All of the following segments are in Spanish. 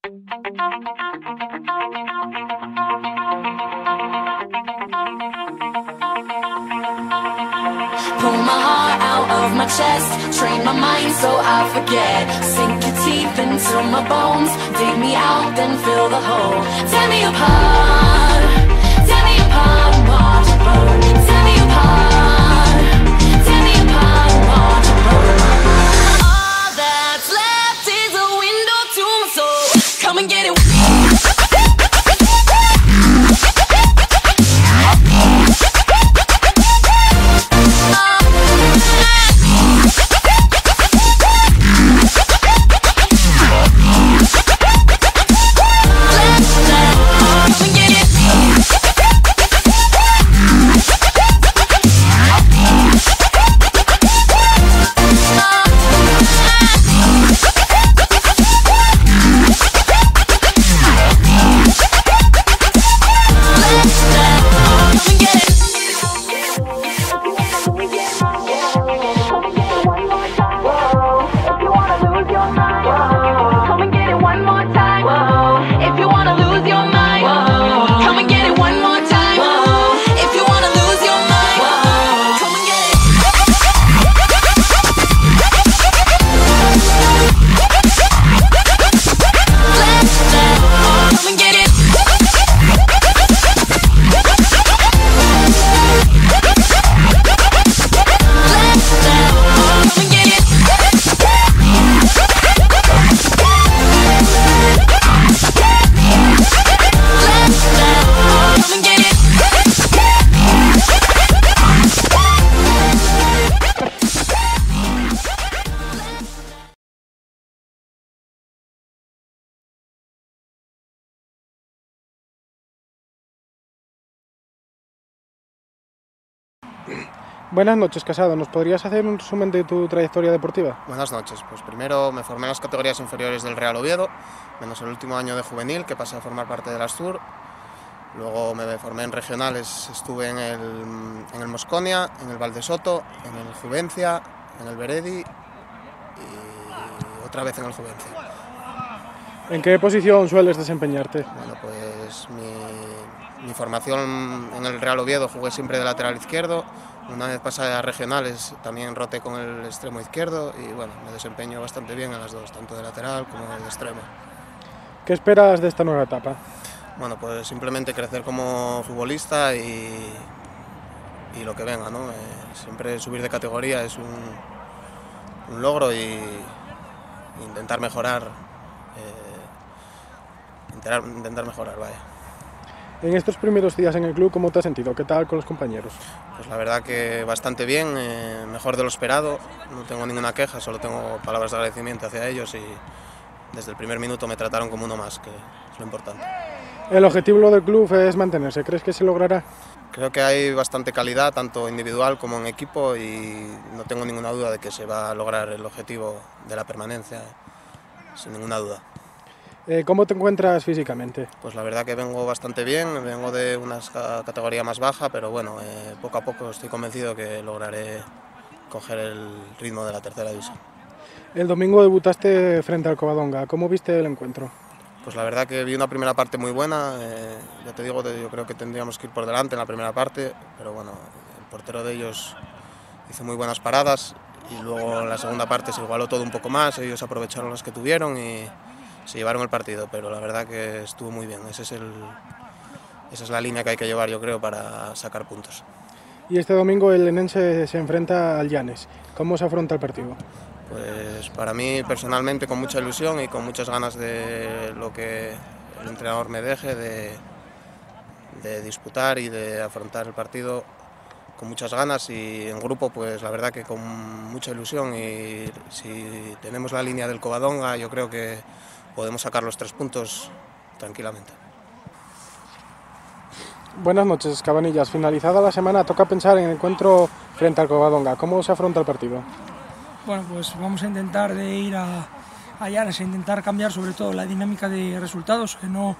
Pull my heart out of my chest, train my mind so I forget. Sink your teeth into my bones, dig me out, then fill the hole. Tear me apart and watch it burn. Tear me apart and watch it burn. All that's left is a window to my soul. Come and get it. Buenas noches, Casado. ¿Nos podrías hacer un resumen de tu trayectoria deportiva? Buenas noches. Pues primero me formé en las categorías inferiores del Real Oviedo, menos el último año de juvenil, que pasé a formar parte del Astur. Luego me formé en regionales, estuve en el Mosconia, en el Valdesoto, en el Juvencia, en el Beredi y otra vez en el Juvencia. ¿En qué posición sueles desempeñarte? Bueno, pues mi formación en el Real Oviedo jugué siempre de lateral izquierdo. Una vez pasé a regionales también roté con el extremo izquierdo y bueno, me desempeño bastante bien en las dos, tanto de lateral como de extremo. ¿Qué esperas de esta nueva etapa? Bueno, pues simplemente crecer como futbolista y lo que venga, ¿no? Siempre subir de categoría es un logro y intentar mejorar, vaya. En estos primeros días en el club, ¿cómo te has sentido? ¿Qué tal con los compañeros? Pues la verdad que bastante bien, mejor de lo esperado, no tengo ninguna queja, solo tengo palabras de agradecimiento hacia ellos y desde el primer minuto me trataron como uno más, que es lo importante. El objetivo del club es mantenerse, ¿crees que se logrará? Creo que hay bastante calidad, tanto individual como en equipo, y no tengo ninguna duda de que se va a lograr el objetivo de la permanencia, sin ninguna duda. ¿Cómo te encuentras físicamente? Pues la verdad que vengo bastante bien, vengo de una categoría más baja, pero bueno, poco a poco estoy convencido que lograré coger el ritmo de la tercera división. El domingo debutaste frente al Covadonga, ¿cómo viste el encuentro? Pues la verdad que vi una primera parte muy buena, ya te digo, yo creo que tendríamos que ir por delante en la primera parte, pero bueno, el portero de ellos hizo muy buenas paradas y luego en la segunda parte se igualó todo un poco más, ellos aprovecharon las que tuvieron y se llevaron el partido, pero la verdad que estuvo muy bien, esa es la línea que hay que llevar, yo creo, para sacar puntos. Y este domingo el Enense se enfrenta al Llanes, ¿cómo se afronta el partido? Pues para mí personalmente con mucha ilusión y con muchas ganas de lo que el entrenador me deje, de disputar y de afrontar el partido con muchas ganas y en grupo pues la verdad que con mucha ilusión, y si tenemos la línea del Covadonga yo creo que podemos sacar los 3 puntos tranquilamente. Buenas noches, Cabanillas. Finalizada la semana toca pensar en el encuentro frente al Covadonga. ¿Cómo se afronta el partido? Bueno, pues vamos a intentar de ir a Llanes, a intentar cambiar sobre todo la dinámica de resultados, que no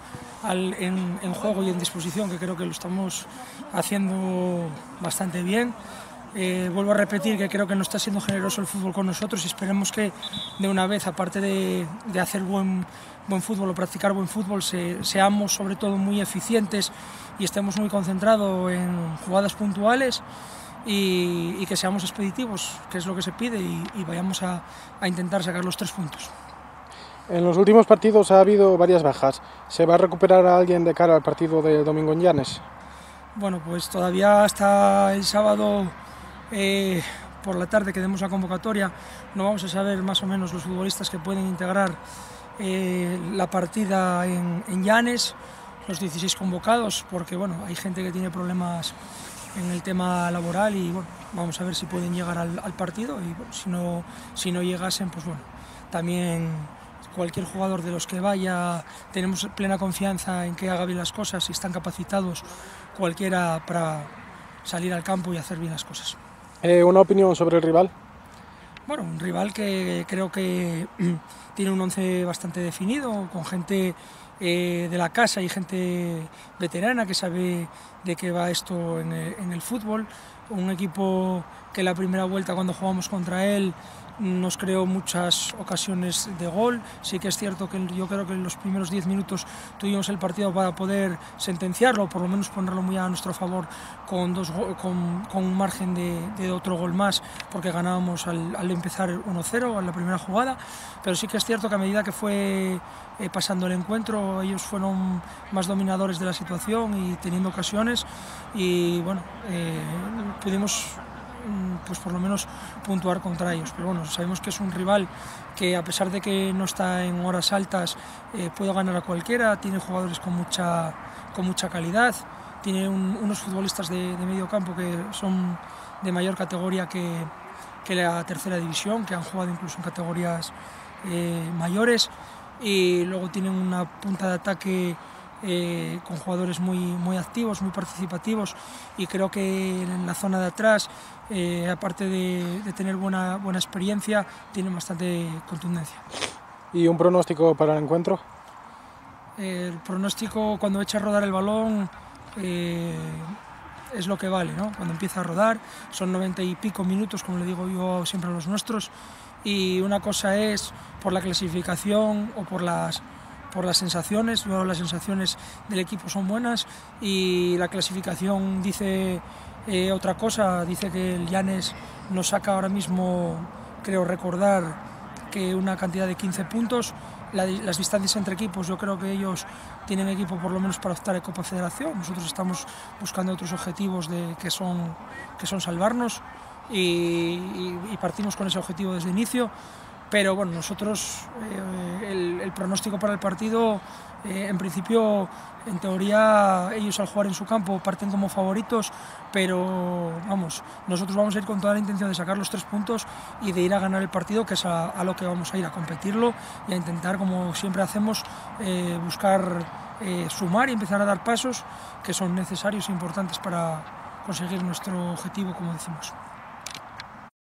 en juego y en disposición, que creo que lo estamos haciendo bastante bien. Vuelvo a repetir que creo que no está siendo generoso el fútbol con nosotros y esperemos que de una vez, aparte de hacer buen fútbol o practicar buen fútbol, seamos sobre todo muy eficientes y estemos muy concentrados en jugadas puntuales y que seamos expeditivos, que es lo que se pide, y vayamos a intentar sacar los 3 puntos. En los últimos partidos ha habido varias bajas. ¿Se va a recuperar a alguien de cara al partido de domingo en Llanes? Bueno, pues todavía hasta el sábado por la tarde que demos la convocatoria no vamos a saber más o menos los futbolistas que pueden integrar la partida en Llanes, los 16 convocados, porque bueno, hay gente que tiene problemas en el tema laboral y bueno, vamos a ver si pueden llegar al partido, y bueno, si no llegasen, pues bueno, también cualquier jugador de los que vaya, tenemos plena confianza en que haga bien las cosas y están capacitados cualquiera para salir al campo y hacer bien las cosas. ¿Una opinión sobre el rival? Bueno, un rival que creo que tiene un once bastante definido, con gente de la casa y gente veterana que sabe de qué va esto en el fútbol. Un equipo que la primera vuelta, cuando jugamos contra él, nos creó muchas ocasiones de gol. Sí que es cierto que yo creo que en los primeros 10 minutos tuvimos el partido para poder sentenciarlo, por lo menos ponerlo muy a nuestro favor con un margen de otro gol más, porque ganábamos al empezar 1-0 en la primera jugada. Pero sí que es cierto que a medida que fue pasando el encuentro, ellos fueron más dominadores de la situación y teniendo ocasiones, y bueno, pudimos pues por lo menos puntuar contra ellos. Pero bueno, sabemos que es un rival que, a pesar de que no está en horas altas, puede ganar a cualquiera. Tiene jugadores con mucha calidad, tiene unos futbolistas de medio campo que son de mayor categoría que la tercera división, que han jugado incluso en categorías mayores, y luego tienen una punta de ataque con jugadores muy activos, muy participativos, y creo que en la zona de atrás, aparte de tener buena experiencia, tienen bastante contundencia. ¿Y un pronóstico para el encuentro? El pronóstico, cuando echa a rodar el balón, es lo que vale, ¿no? Cuando empieza a rodar, son 90 y pico minutos, como le digo yo siempre a los nuestros, y una cosa es por la clasificación o por las sensaciones. Luego las sensaciones del equipo son buenas y la clasificación dice otra cosa. Dice que el Llanes nos saca ahora mismo, creo recordar, que una cantidad de 15 puntos. Las distancias entre equipos, yo creo que ellos tienen equipo por lo menos para optar a Copa Federación. Nosotros estamos buscando otros objetivos que son salvarnos, y partimos con ese objetivo desde el inicio. Pero bueno, nosotros, el pronóstico para el partido, en principio, en teoría, ellos al jugar en su campo parten como favoritos, pero vamos, nosotros vamos a ir con toda la intención de sacar los 3 puntos y de ir a ganar el partido, que es a lo que vamos a ir, a competirlo y a intentar, como siempre hacemos, buscar sumar y empezar a dar pasos que son necesarios e importantes para conseguir nuestro objetivo, como decimos.